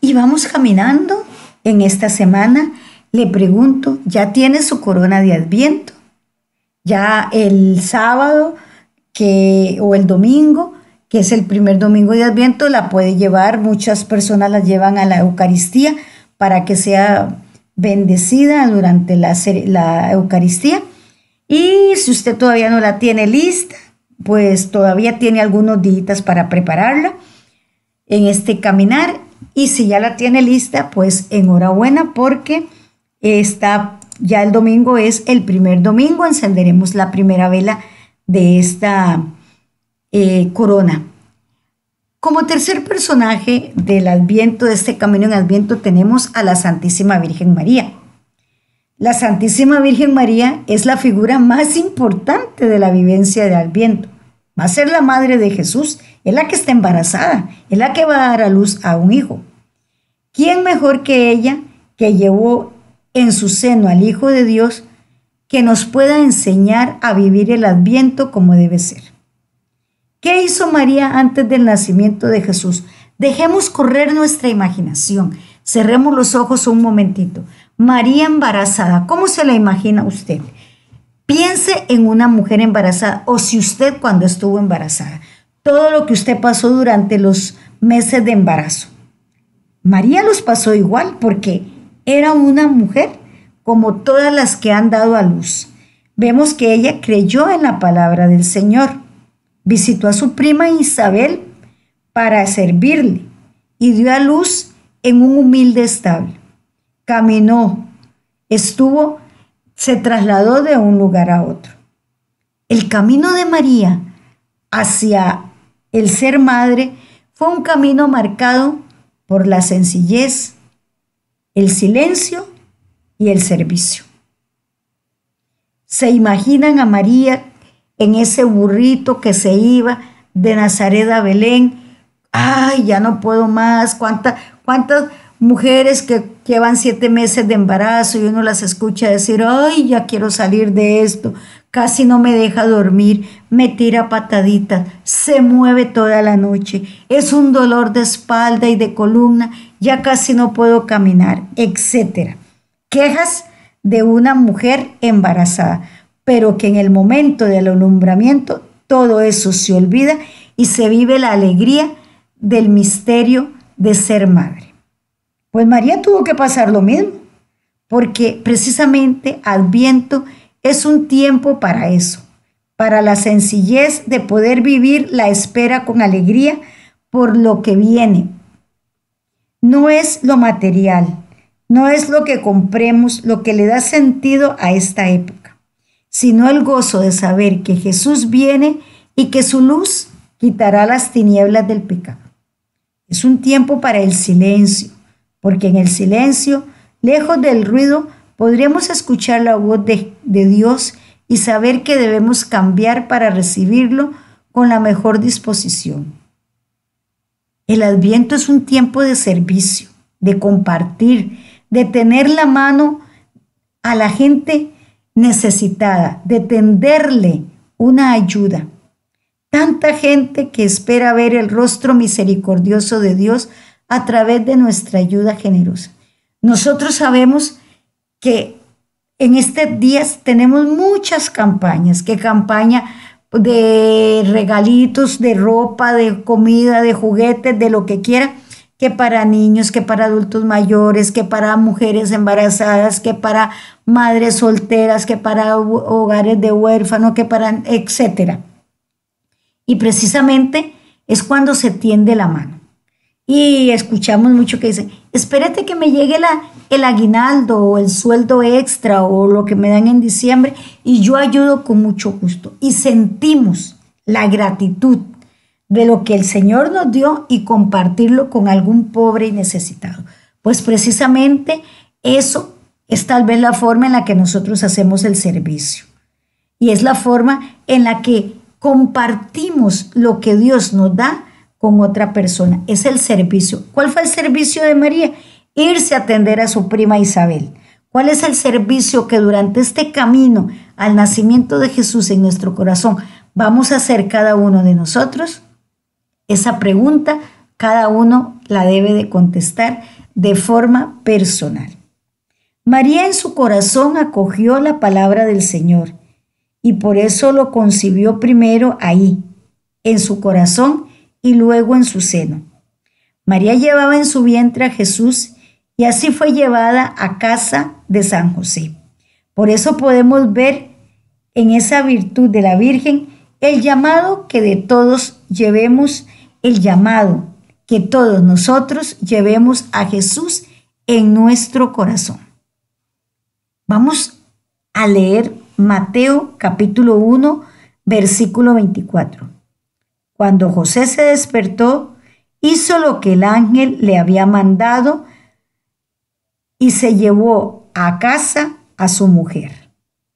Y vamos caminando en esta semana. Le pregunto, ¿ya tiene su corona de Adviento? Ya el sábado o el domingo, que es el primer domingo de Adviento, la puede llevar. Muchas personas la llevan a la Eucaristía para que sea bendecida durante la Eucaristía. Y si usted todavía no la tiene lista, pues todavía tiene algunos días para prepararla en este caminar. Y si ya la tiene lista, pues enhorabuena, porque ya el domingo es el primer domingo, encenderemos la primera vela de esta corona. Como tercer personaje del Adviento, de este camino en Adviento, tenemos a la Santísima Virgen María. La Santísima Virgen María es la figura más importante de la vivencia de Adviento. Va a ser la madre de Jesús, es la que está embarazada, es la que va a dar a luz a un hijo. ¿Quién mejor que ella, que llevó en su seno al Hijo de Dios, que nos pueda enseñar a vivir el Adviento como debe ser? ¿Qué hizo María antes del nacimiento de Jesús? Dejemos correr nuestra imaginación. Cerremos los ojos un momentito. María embarazada, ¿cómo se la imagina usted? Piense en una mujer embarazada, o si usted cuando estuvo embarazada, todo lo que usted pasó durante los meses de embarazo. María los pasó igual, porque era una mujer como todas las que han dado a luz. Vemos que ella creyó en la palabra del Señor. Visitó a su prima Isabel para servirle y dio a luz en un humilde establo. Caminó, se trasladó de un lugar a otro. El camino de María hacia el ser madre fue un camino marcado por la sencillez, el silencio y el servicio. ¿Se imaginan a María en ese burrito que se iba de Nazaret a Belén? ¡Ay, ya no puedo más! ¿Cuántas mujeres que llevan 7 meses de embarazo y uno las escucha decir: ¡ay, ya quiero salir de esto! Casi no me deja dormir, me tira pataditas, se mueve toda la noche, es un dolor de espalda y de columna, ya casi no puedo caminar, etc. Quejas de una mujer embarazada, pero que en el momento del alumbramiento todo eso se olvida y se vive la alegría del misterio de ser madre. Pues María tuvo que pasar lo mismo, porque precisamente Adviento es un tiempo para eso, para la sencillez de poder vivir la espera con alegría por lo que viene. No es lo material, no es lo que compremos lo que le da sentido a esta época, sino el gozo de saber que Jesús viene y que su luz quitará las tinieblas del pecado. Es un tiempo para el silencio, porque en el silencio, lejos del ruido, podremos escuchar la voz de Dios y saber que debemos cambiar para recibirlo con la mejor disposición. El Adviento es un tiempo de servicio, de compartir, de tener la mano a la gente necesitada, de tenderle una ayuda. Tanta gente que espera ver el rostro misericordioso de Dios a través de nuestra ayuda generosa. Nosotros sabemos que en estos días tenemos muchas campañas, que campaña de regalitos, de ropa, de comida, de juguetes, de lo que quiera, que para niños, que para adultos mayores, que para mujeres embarazadas, que para madres solteras, que para hogares de huérfanos, que para etcétera. Y precisamente es cuando se tiende la mano. Y escuchamos mucho que dicen: espérate que me llegue el aguinaldo o el sueldo extra o lo que me dan en diciembre y yo ayudo con mucho gusto. Y sentimos la gratitud de lo que el Señor nos dio y compartirlo con algún pobre y necesitado. Pues precisamente eso es tal vez la forma en la que nosotros hacemos el servicio. Y es la forma en la que compartimos lo que Dios nos da con otra persona. Es el servicio. ¿Cuál fue el servicio de María? Irse a atender a su prima Isabel. ¿Cuál es el servicio que durante este camino al nacimiento de Jesús en nuestro corazón vamos a hacer cada uno de nosotros? Esa pregunta cada uno la debe de contestar de forma personal. María en su corazón acogió la palabra del Señor y por eso lo concibió primero ahí, en su corazón y luego en su seno. María llevaba en su vientre a Jesús y así fue llevada a casa de San José. Por eso podemos ver en esa virtud de la Virgen el llamado que de todos llevemos, el llamado que todos nosotros llevemos a Jesús en nuestro corazón. Vamos a leer Mateo capítulo 1, versículo 24. Cuando José se despertó, hizo lo que el ángel le había mandado y se llevó a casa a su mujer.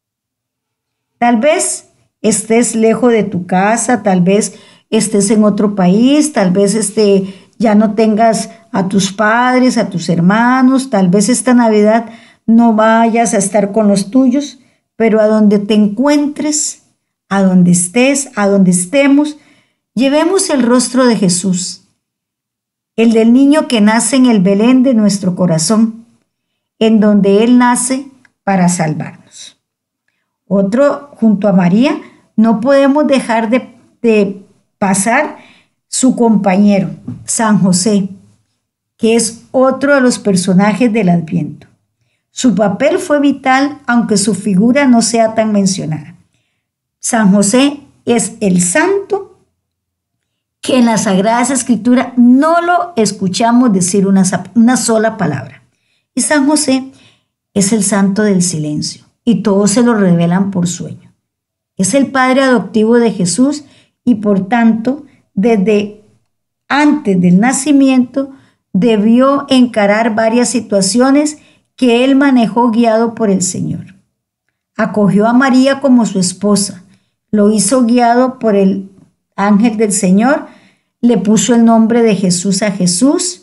Tal vez estés lejos de tu casa, tal vez estés en otro país, tal vez ya no tengas a tus padres, a tus hermanos, tal vez esta Navidad no vayas a estar con los tuyos, pero a donde te encuentres, a donde estés, a donde estemos, llevemos el rostro de Jesús, el del niño que nace en el Belén de nuestro corazón, en donde Él nace para salvarnos. Otro, junto a María, no podemos dejar de pasar su compañero, San José, que es otro de los personajes del Adviento. Su papel fue vital, aunque su figura no sea tan mencionada. San José es el santo que en la Sagrada Escritura no lo escuchamos decir una sola palabra. Y San José es el santo del silencio y todos se lo revelan por sueño. Es el padre adoptivo de Jesús y por tanto, desde antes del nacimiento, debió encarar varias situaciones que él manejó guiado por el Señor. Acogió a María como su esposa, lo hizo guiado por el ángel del Señor, le puso el nombre de Jesús a Jesús,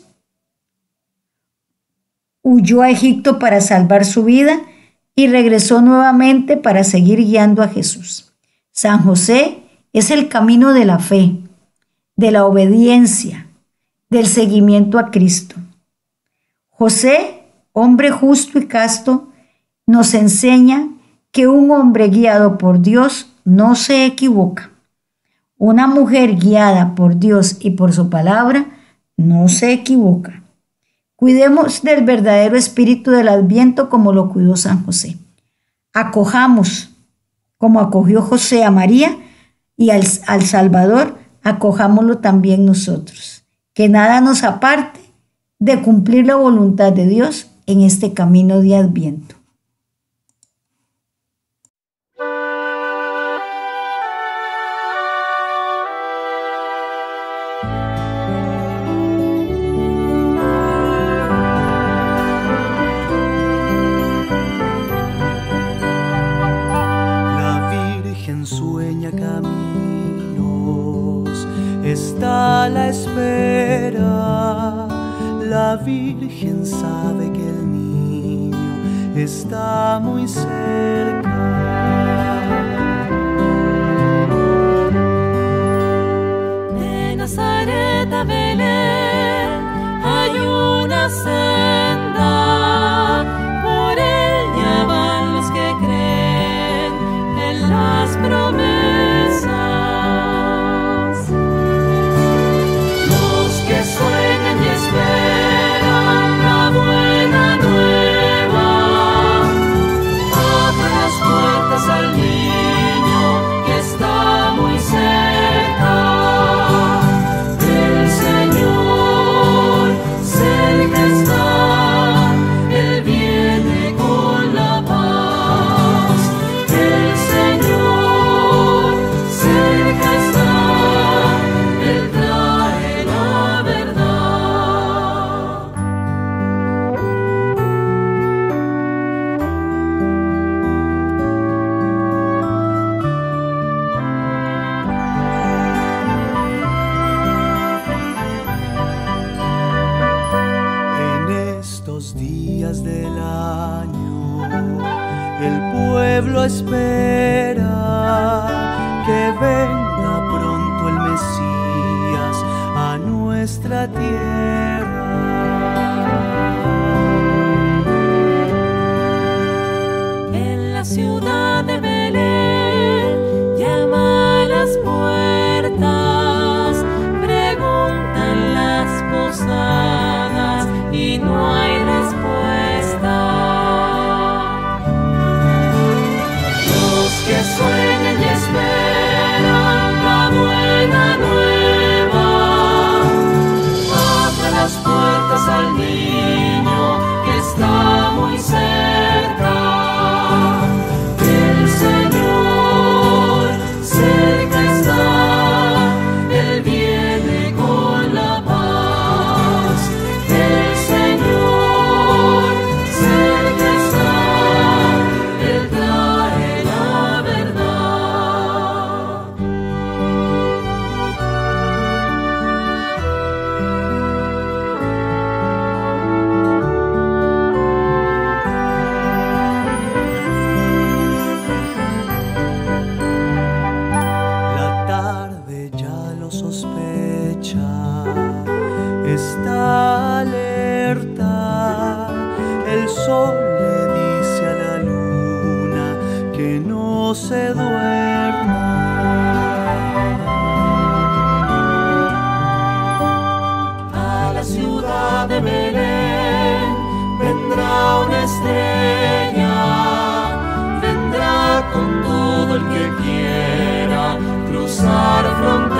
huyó a Egipto para salvar su vida y regresó nuevamente para seguir guiando a Jesús. San José es el camino de la fe, de la obediencia, del seguimiento a Cristo. José, hombre justo y casto, nos enseña que un hombre guiado por Dios no se equivoca. Una mujer guiada por Dios y por su palabra no se equivoca. Cuidemos del verdadero espíritu del Adviento como lo cuidó San José. Acojamos, como acogió José a María y al Salvador, acojámoslo también nosotros. Que nada nos aparte de cumplir la voluntad de Dios en este camino de Adviento. La Virgen sueña caminos, está a la espera. La Virgen sabe que el niño está muy cerca. De Nazaret a Belén hay una senda, por ella van los que creen en las promesas. Los que sueñan y esperan la buena nueva, abran las puertas al niño que está muy cerca. El Señor cerca está. sospecha, está alerta. El sol le dice a la luna que no se duerma. A la ciudad de Belén vendrá una estrella, vendrá con todo el que quiera cruzar fronteras.